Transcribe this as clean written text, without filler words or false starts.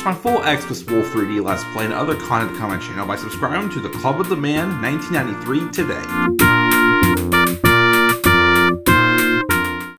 my full Xmas Wolf 3D Let's Play and other content to come on my channel by subscribing to the Club of the Man 1993 today.